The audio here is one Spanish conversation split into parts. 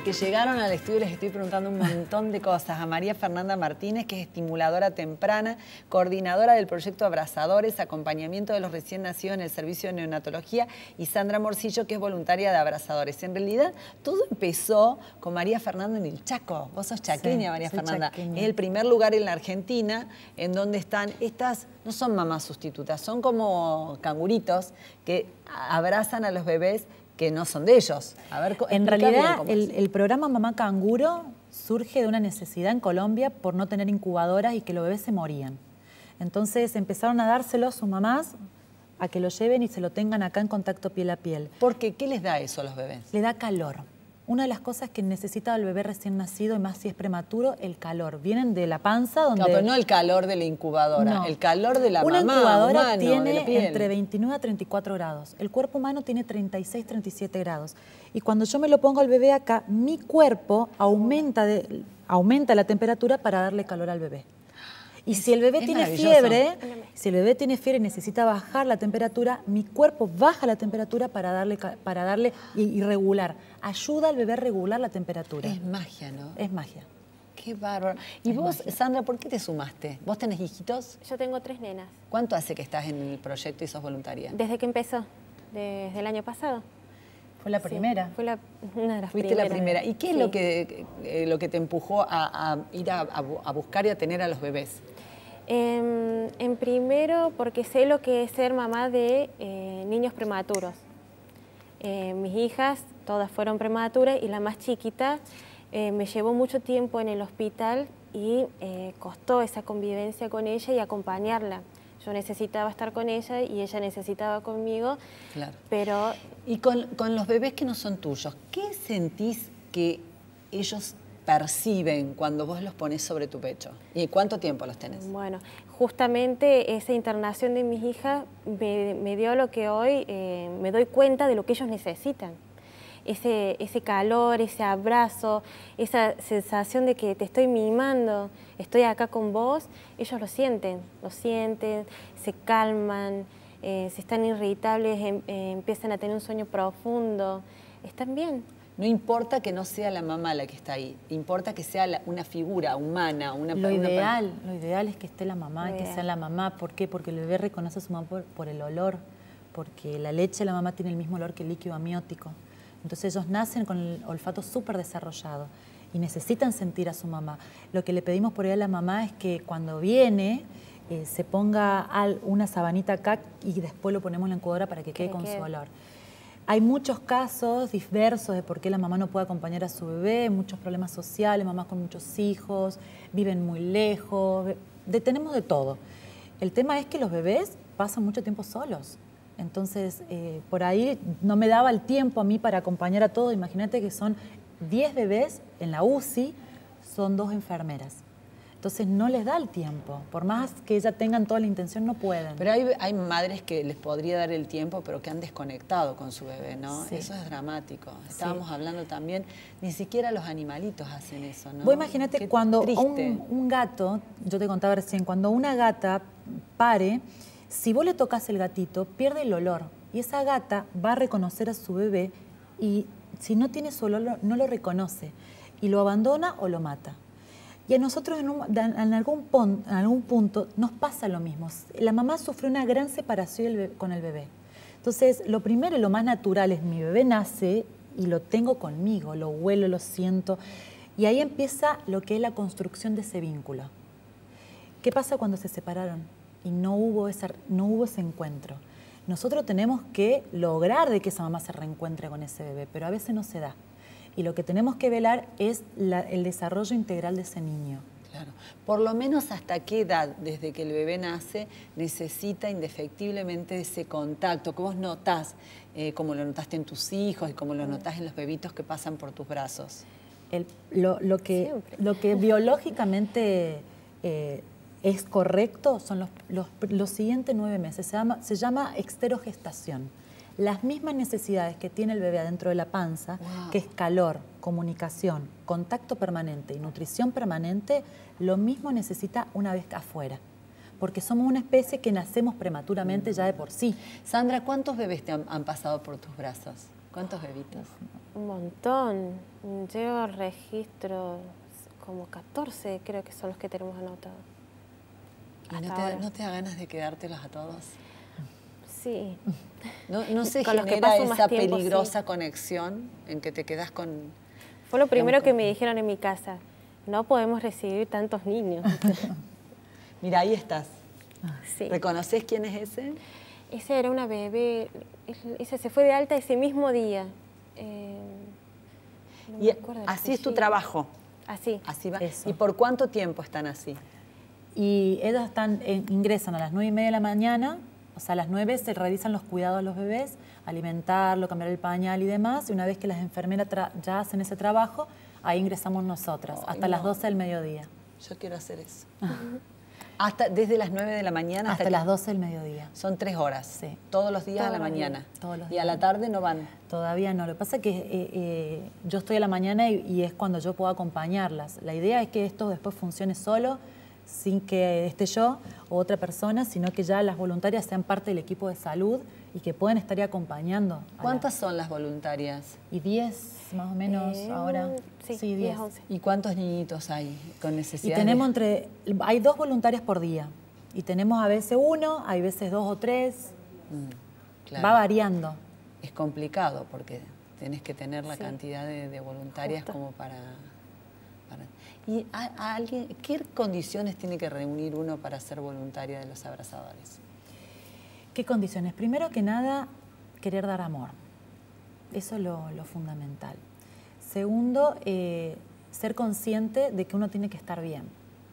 que llegaron al estudio les estoy preguntando un montón de cosas. A María Fernanda Martínez, que es estimuladora temprana, coordinadora del proyecto Abrazadores, acompañamiento de los recién nacidos en el servicio de neonatología, y Sandra Morcillo, que es voluntaria de Abrazadores. En realidad, todo empezó con María Fernanda en el Chaco. Vos sos chaqueña, sí, María Fernanda. Chaqueña. Es el primer lugar en la Argentina en donde están estas, no son mamás sustitutas, son como canguritos que abrazan a los bebés que no son de ellos. A ver, en realidad, el programa Mamá Canguro surge de una necesidad en Colombia por no tener incubadoras y que los bebés se morían. Entonces empezaron a dárselo a sus mamás a que lo lleven y se lo tengan acá en contacto piel a piel. ¿Por qué? ¿Qué les da eso a los bebés? Le da calor. Una de las cosas que necesita el bebé recién nacido, y más si es prematuro, el calor. Vienen de la panza donde... No, pero no el calor de la incubadora, no. El calor de la mamá. Una incubadora humano, tiene entre 29 a 34 grados. El cuerpo humano tiene 36, 37 grados. Y cuando yo me lo pongo al bebé acá, mi cuerpo aumenta la temperatura para darle calor al bebé. Y si el bebé tiene fiebre, y necesita bajar la temperatura, mi cuerpo baja la temperatura para darle y regular. Ayuda al bebé a regular la temperatura. Es magia, ¿no? Es magia. Qué bárbaro. ¿Y vos, Sandra, por qué te sumaste? ¿Vos tenés hijitos? Yo tengo 3 nenas. ¿Cuánto hace que estás en el proyecto y sos voluntaria? Desde que empezó, desde el año pasado. ¿Fue la primera? Sí, fue una de las Fuiste primeras. la primera. ¿Y qué es lo que te empujó a ir a buscar y a tener a los bebés? En primero, porque sé lo que es ser mamá de niños prematuros. Mis hijas todas fueron prematuras y la más chiquita me llevó mucho tiempo en el hospital y costó esa convivencia con ella y acompañarla. Yo necesitaba estar con ella y ella necesitaba conmigo. Claro. Pero... Y con los bebés que no son tuyos, ¿qué sentís que ellos perciben cuando vos los pones sobre tu pecho? ¿Y cuánto tiempo los tenés? Bueno, justamente esa internación de mis hijas me dio lo que hoy me doy cuenta de lo que ellos necesitan. Ese calor, ese abrazo, esa sensación de que te estoy mimando, estoy acá con vos, ellos lo sienten, se calman, si están irritables, empiezan a tener un sueño profundo, están bien. No importa que no sea la mamá la que está ahí, importa que sea una figura humana. Lo ideal es que esté la mamá, que sea la mamá. ¿Por qué? Porque el bebé reconoce a su mamá por el olor, porque la leche de la mamá tiene el mismo olor que el líquido amniótico. Entonces ellos nacen con el olfato súper desarrollado y necesitan sentir a su mamá. Lo que le pedimos por ahí a la mamá es que cuando viene se ponga una sabanita acá y después lo ponemos en la incubadora para que quede con su olor. Hay muchos casos diversos de por qué la mamá no puede acompañar a su bebé, muchos problemas sociales, mamás con muchos hijos, viven muy lejos, tenemos de todo. El tema es que los bebés pasan mucho tiempo solos. Entonces, por ahí no me daba el tiempo a mí para acompañar a todos. Imagínate que son 10 bebés en la UCI, son 2 enfermeras. Entonces no les da el tiempo, por más que ellas tengan toda la intención, no pueden. Pero hay madres que les podría dar el tiempo, pero que han desconectado con su bebé, ¿no? Sí. Eso es dramático. Estábamos hablando también, ni siquiera los animalitos hacen eso, ¿no? Vos imagínate cuando un gato, yo te contaba recién, cuando una gata pare, si vos le tocas el gatito, pierde el olor. Y esa gata va a reconocer a su bebé y si no tiene su olor, no lo reconoce. Y lo abandona o lo mata. Y a nosotros en algún punto nos pasa lo mismo. La mamá sufre una gran separación con el bebé. Entonces, lo primero y lo más natural es mi bebé nace y lo tengo conmigo, lo huelo, lo siento. Y ahí empieza lo que es la construcción de ese vínculo. ¿Qué pasa cuando se separaron y no hubo ese encuentro? Nosotros tenemos que lograr de que esa mamá se reencuentre con ese bebé, pero a veces no se da. Y lo que tenemos que velar es el desarrollo integral de ese niño. Claro. Por lo menos hasta qué edad, desde que el bebé nace, necesita indefectiblemente ese contacto que vos notás, como lo notaste en tus hijos y como lo notás en los bebitos que pasan por tus brazos. Lo que biológicamente es correcto son los siguientes 9 meses. Se llama exterogestación. Las mismas necesidades que tiene el bebé adentro de la panza, que es calor, comunicación, contacto permanente y nutrición permanente, lo mismo necesita una vez afuera. Porque somos una especie que nacemos prematuramente ya de por sí. Sandra, ¿cuántos bebés te han pasado por tus brazos? ¿Cuántos bebitos? Un montón. Yo registro como 14, creo que son los que tenemos anotados. ¿Y no te da ganas de quedártelos a todos? Sí. ¿No se Con los que genera paso más esa tiempo, peligrosa sí. conexión en que te quedas con...? Fue lo primero que me dijeron en mi casa. No podemos recibir tantos niños. Mira, ahí estás. Sí. ¿Reconoces quién es ese? Ese era una bebé. Ese se fue de alta ese mismo día. No me acuerdo el así es tu apellido. trabajo. Así. Así va. Eso. ¿Y por cuánto tiempo están así? Y ellos ingresan a las 9:30 de la mañana, o sea, a las 9 se realizan los cuidados a los bebés, alimentarlo, cambiar el pañal y demás, y una vez que las enfermeras ya hacen ese trabajo, ahí ingresamos nosotras, hasta las 12 del mediodía. Yo quiero hacer eso. Desde las 9 de la mañana Hasta las 12 del mediodía. Son 3 horas. Sí. Todos los días Todos a la los mañana. días. Todos los Y a la días. tarde no van. Todavía no. Lo que pasa es que yo estoy a la mañana y es cuando yo puedo acompañarlas. La idea es que esto después funcione solo, sin que esté yo o otra persona, sino que ya las voluntarias sean parte del equipo de salud y que puedan estar ahí acompañando. ¿Cuántas son las voluntarias? Y 10 más o menos ahora. Sí, 10. 11. ¿Y cuántos niñitos hay con Y necesidades? tenemos hay 2 voluntarias por día. Y tenemos a veces 1, hay veces 2 o 3. Claro. Va variando. Es complicado porque tenés que tener la Sí. cantidad de voluntarias Justo. como para... ¿Y a alguien, qué condiciones tiene que reunir uno para ser voluntaria de los abrazadores? ¿Qué condiciones? Primero que nada, querer dar amor. Eso es lo fundamental. Segundo, ser consciente de que uno tiene que estar bien.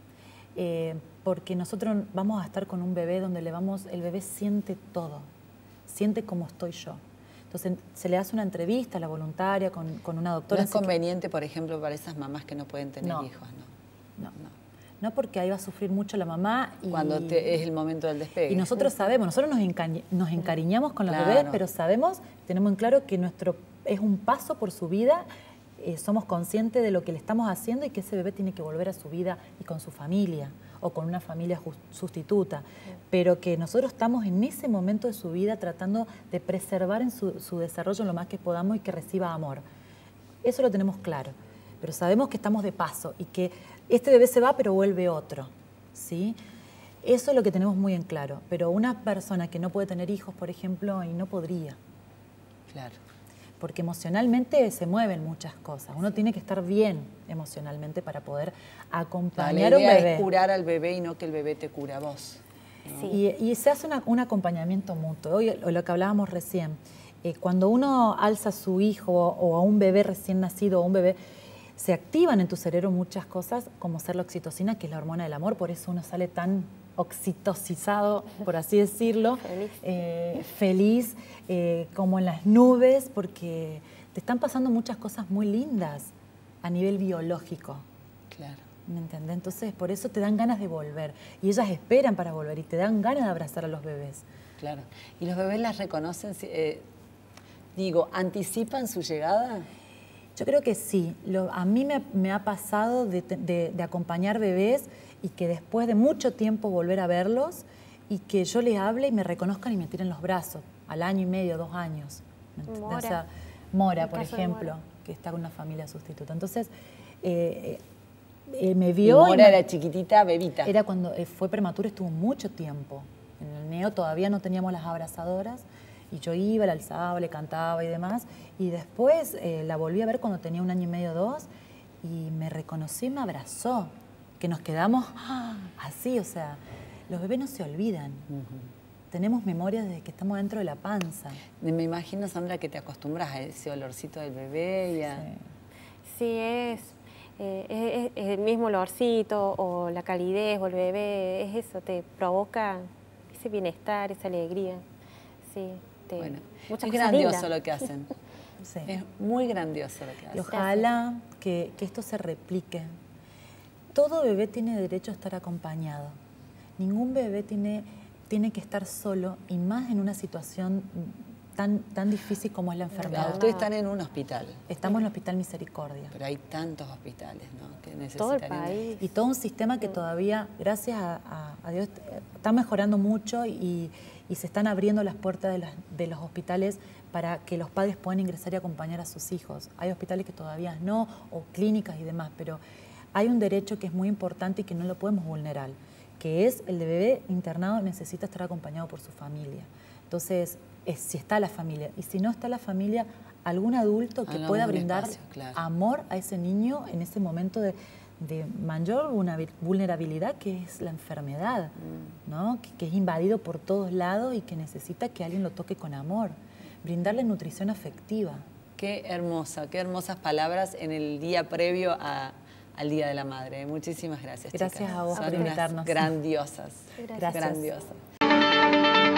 Porque nosotros vamos a estar con un bebé donde el bebé siente todo, siente cómo estoy yo. Entonces se le hace una entrevista a la voluntaria con una doctora. ¿No es conveniente, por ejemplo, para esas mamás que no pueden tener No. hijos? No, porque ahí va a sufrir mucho la mamá. Cuando es el momento del despegue. Y nosotros sabemos, nosotros nos encariñamos con los Claro. bebés, pero tenemos en claro que es un paso por su vida, somos conscientes de lo que le estamos haciendo y que ese bebé tiene que volver a su vida y con su familia o con una familia sustituta, pero que nosotros estamos en ese momento de su vida tratando de preservar en su desarrollo lo más que podamos y que reciba amor. Eso lo tenemos claro, pero sabemos que estamos de paso y que este bebé se va pero vuelve otro, ¿sí? Eso es lo que tenemos muy en claro, pero una persona que no puede tener hijos, por ejemplo, y no podría. Claro. Porque emocionalmente se mueven muchas cosas. Uno tiene que estar bien emocionalmente para poder acompañar a un La idea bebé. es curar al bebé y no que el bebé te cure a vos. ¿no? Sí. Y se hace un acompañamiento mutuo. Hoy, lo que hablábamos recién, cuando uno alza a su hijo o a un bebé recién nacido o un bebé, se activan en tu cerebro muchas cosas, como ser la oxitocina, que es la hormona del amor, por eso uno sale tan oxitocizado, por así decirlo, feliz, como en las nubes, porque te están pasando muchas cosas muy lindas a nivel biológico. Claro. ¿Me entendés? Entonces, por eso te dan ganas de volver. Y ellas esperan para volver y te dan ganas de abrazar a los bebés. Claro. ¿Y los bebés las reconocen? ¿Anticipan su llegada? Yo creo que sí. A mí me ha pasado de acompañar bebés y que después de mucho tiempo volver a verlos y que yo les hable y me reconozcan y me tiren los brazos, al año y medio, 2 años. ¿Me entendés? Mora. O sea, Mora, El por caso de ejemplo, Mora. que está con una familia sustituta. Entonces, me Y vio. Mora era chiquitita, bebita. Era cuando fue prematuro, estuvo mucho tiempo. En el neo todavía no teníamos las abrazadoras y yo iba, la alzaba, le cantaba y demás. Y después la volví a ver cuando tenía 1 año y medio, 2, y me reconoció y me abrazó. Que nos quedamos así, o sea, los bebés no se olvidan. Tenemos memoria desde que estamos dentro de la panza. Me imagino, Sandra, que te acostumbras a ese olorcito del bebé y a... Sí, es el mismo olorcito o la calidez o el bebé, es eso, te provoca ese bienestar, esa alegría. Sí, Bueno, muchas es cosas grandioso lindas. lo que hacen. Sí. Es muy grandioso lo que Y hacen. ojalá que esto se replique. Todo bebé tiene derecho a estar acompañado. Ningún bebé tiene que estar solo, y más en una situación tan difícil como es la enfermedad. Ustedes están en un hospital. Estamos en el Hospital Misericordia. Pero hay tantos hospitales, ¿no? Que todo el necesitarían. país. Y todo un sistema que todavía, gracias a Dios, está mejorando mucho y se están abriendo las puertas de los hospitales para que los padres puedan ingresar y acompañar a sus hijos. Hay hospitales que todavía no, o clínicas y demás, pero hay un derecho que es muy importante y que no lo podemos vulnerar, que es el de bebé internado necesita estar acompañado por su familia. Entonces, si está la familia. Y si no está la familia, algún adulto que pueda brindar amor a ese niño en ese momento de mayor vulnerabilidad, que es la enfermedad, ¿no? Que es invadido por todos lados y que necesita que alguien lo toque con amor. Brindarle nutrición afectiva. Qué hermosas palabras en el día previo al Día de la Madre. Muchísimas gracias, Gracias chicas. a vos por invitarnos. Grandiosas. Gracias. Grandiosas.